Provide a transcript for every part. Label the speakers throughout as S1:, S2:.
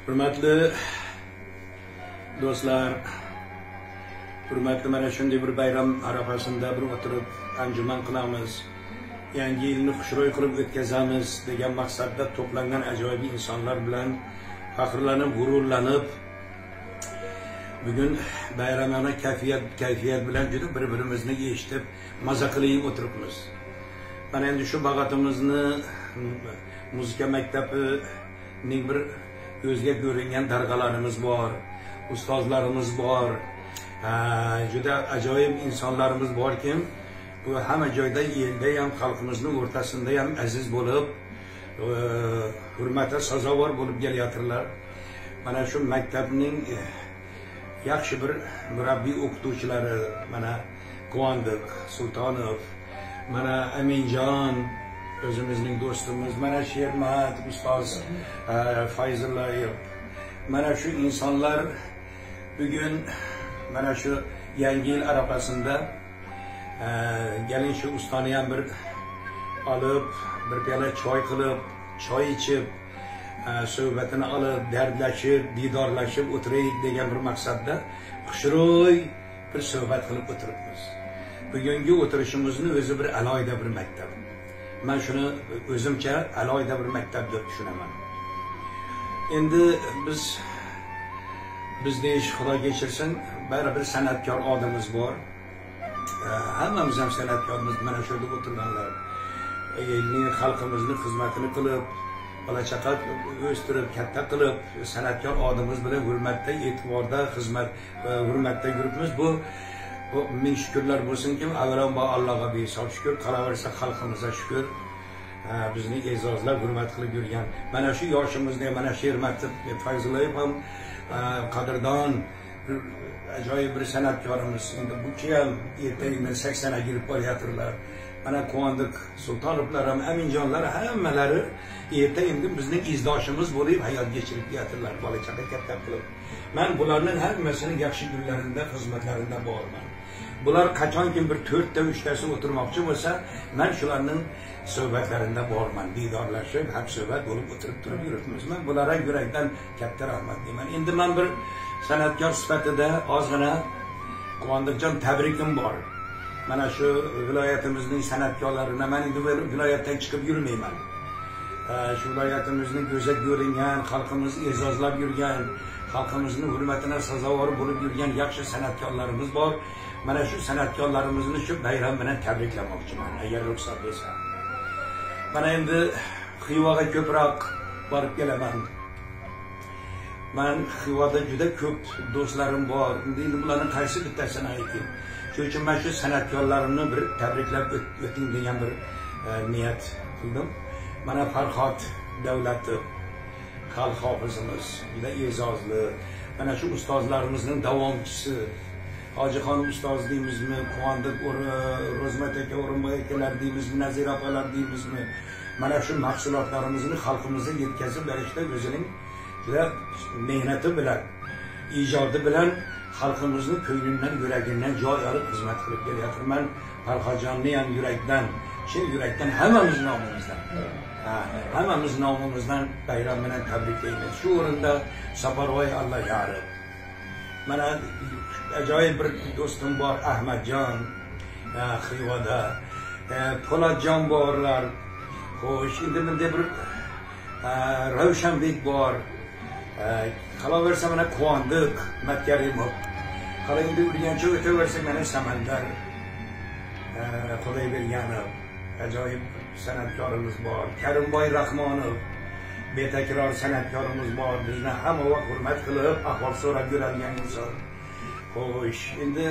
S1: Hurmatli do'stlar, hurmatli mana shunday bir bayram arafasida bir o'tirib anjuman qilamiz. Yangi yilni xushro'y qilib o'tkazamiz degan maqsadda to'plangan ajoyib insonlar bilan faxrlanib, g'ururlanib, bugun bayramona kayfiyat bilan juda bir-birimizni eshitib, maza qilib o'tiribmiz. Mana endi shu bag'atimizni muzika maktabining bir o'zga ko'ringan darg'alarimiz bor, ustozlarimiz bor, juda ajoyib insonlarimiz borki, bu hamma joyda, elda ham, xalqimizning o'rtasida ham aziz bo'lib, hurmatga sazovor bo'lib kelyaptilar. Mana shu maktabning yaxshi bir murabbiy o'qituvchilari, mana Quvondiq Sultonov, mana Aminjon o'zimizning do'stimiz, mana Shermat ustoz Fayzullayev, mana shu insonlar bugun mana shu yangi yil arafasida gelin shu ustani ham bir olib, bir piyola choy qilib, choy ichib, suhbatini olib, dardlashib, didorlashib o'tiraylik degan bir maqsadda xushro'y bir suhbat qilib o'tiribmiz. Bugungi o'tirishimizni o'zi bir alohida bir maktab. Men shuni o'zimcha alohida bir maktab deb tushunaman. Endi biz deyish, Xudo kechirsin, baribir san'atkor odamimiz bor. Hammamiz ham san'atkormiz, mana shu yerda o'tirganlar. Elning, xalqimizning xizmatini qilib, bola chaqa o'stirib, katta qilib, san'atkor odamimiz bilan hurmatda, e'tiborda, hurmatda yuribmiz. Bu ming shukrlar bo'lsinki, avvalambor Allohga behisob shukr, qolaversa xalqimizga shukr. Bizni e'zozlab, hurmat qilib yurgan mana shu yoshimizda, mana Shermat Fayzullayev ham qadrdon ajoyib bir san'atkorimiz. Endi bu ham ertaga 80 ga kirib boryaptilar. Mana Quvondiq Sultonovlar ham, Aminjonlar hammalari erta endi bizning izdoshimiz bo'lib hayot kechirib ketyaptilar, bola chaqa katta qilib. Men bularning hammasining yaxshi kunlarida, xizmatlarida borman. Bular qachonki bir 4 ta 3 tasi o'tirmoqchi bo'lsa, men shularning suhbatlarida borman, didorlashib, haq suhbat bo'lib o'tirib yuribmiz. Men bularga yurakdan katta rahmat deyman. Endi men bir san'atkor sifatida ozgina Quvondiqjon tabrikim bor. Mana shu viloyatimizning san'atkorlarini, men endi viloyatdan chiqib yurmayman. Shu viloyatimizning go'zal ko'ringan, xalqimiz e'zozlab yurgan, xalqimizning hurmatine sazovor bo'lib yurgan yaxshi san'atkorlarimiz bor. Mana shu san'atkorlarimizni shu bayram bilan tabriklamoqchiman, agar ruxsat bo'lsa. Mana endi Xivoga ko'proq borib kelaman. Men Xivoda juda ko'p do'stlarim bor. Endi bularning qaysi bittasini aytayim? Shuning uchun men shu san'atkorlarimni bir tabriklab o'ting degan bir niyat qildim. Mana Farhod Davlatov, xalq hofizimiz, juda e'zozli. Mana shu ustozlarimizning davomchisi, Hojixon ustoz deymizmi, Quvondiq Ro'zmat aka, O'rinboy akalar deymizmi, Nazira opalar deymizmi? Mana shu mahsulotlarimizni xalqimizga yetkazib berishda o'zining juda mehnati bilan, ijodi bilan xalqimizni ko'nglidan, yuragidan joy olib xizmat qilib kelyapti. Men Farhodjonni ham yurakdan, chin yurakdan hammamiz nomimizdan bayram bilan tabriklaymiz. Shu o'rinda Safarvoy Allah yarib. Mana ajoyib bir do'stim bor, Ahmadjon, Xivoda, Po'latjon borlar. Xo'sh, endi bunday bir Ravshanbek bor. Qolaversa mana Quvondiq Matkarimov. Qala endi Urgancha o'taversa mana Samandar Xudoyberganov, ajoyib san'atkorimiz bor. Karimboy Rahmonov, betakror san'atkorimiz bor. Bizni hamma vaqt hurmat qilib, ahvol so'rab yuradigan inson. Xo'sh, endi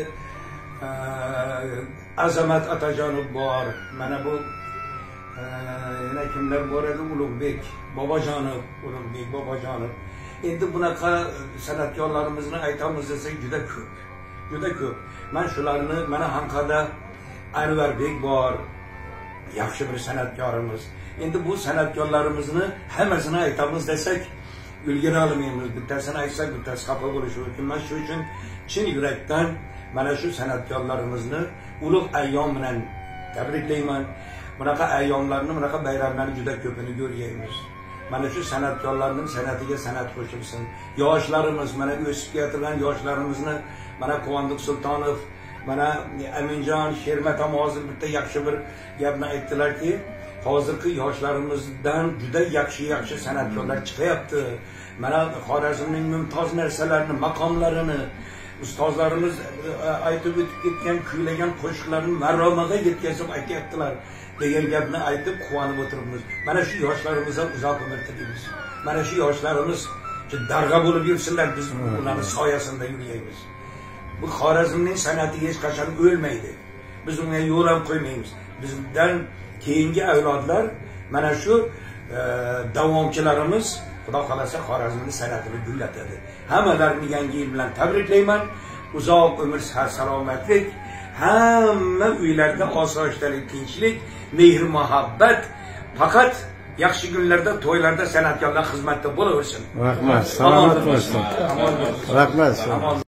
S1: Azamat Atajonov bor. Mana bu yana kimlar bor edi? Ulug'bek Bobojonov, Endi bunaqa san'atkorlarimizni aytamiz desak juda ko'p. Men shularni, mana Anqarada Anvarbek bor, yaxshi bir san'atkorimiz. Endi bu san'atkorlarimizni hammasini aytamiz desak ulgura olmaymiz. Bittasini aytsak bittasi xafa bo'lishi mumkin. Men shu uchun chin yurakdan mana shu san'atkorlarimizni ulug' ayyom bilan tabriklayman. Bunaqa ayyomlarni, bunaqa bayramlarni juda ko'pini ko'rganmiz. mana shu san'atkorlarning san'atiga san'at qo'shilsin. Yoshlarimiz, mana o'sib kelgan yoshlarimizni, mana Quvondiq Sultonov, mana Aminjon Shermatam hozir bitta yaxshi bir gapni aytdilarki, hozirgi yoshlarimizdan juda yaxshi san'atkorlar chiqyapti. Mana Xorazmning mumtoz narsalarini, maqomlarini ustozlarimiz aytib o'tib ketgan, kuylagan qo'shiqlarni marromaga yetkazib aytyaptilar degan gapni aytib quvonib o'tiribmiz. Mana shu yoshlarimizdan uzoq umr tilaymiz. Mana shu yoshlarimiz darg'a bo'lib yursinlar, biz ularning soyasida yuraymiz. Bu Xorazmning san'ati hech qachon o'lmaydi. Biz unga yo'l ham qo'ymaymiz. Bizdan keyingi avlodlar mana shu davomchilarimiz Xudo xolasa Xorazmning san'atini gullatadi. Hammalarini yangi yil bilan tabriklayman. Uzoq umr, salomatlik, hamma uylarda osoyishtalik, tinchlik, mehr, muhabbat, faqat yaxshi kunlarda, to'ylarda san'atkorlar xizmatda bo'laversin.
S2: Rahmat, salomat bo'lsin. Rahmat.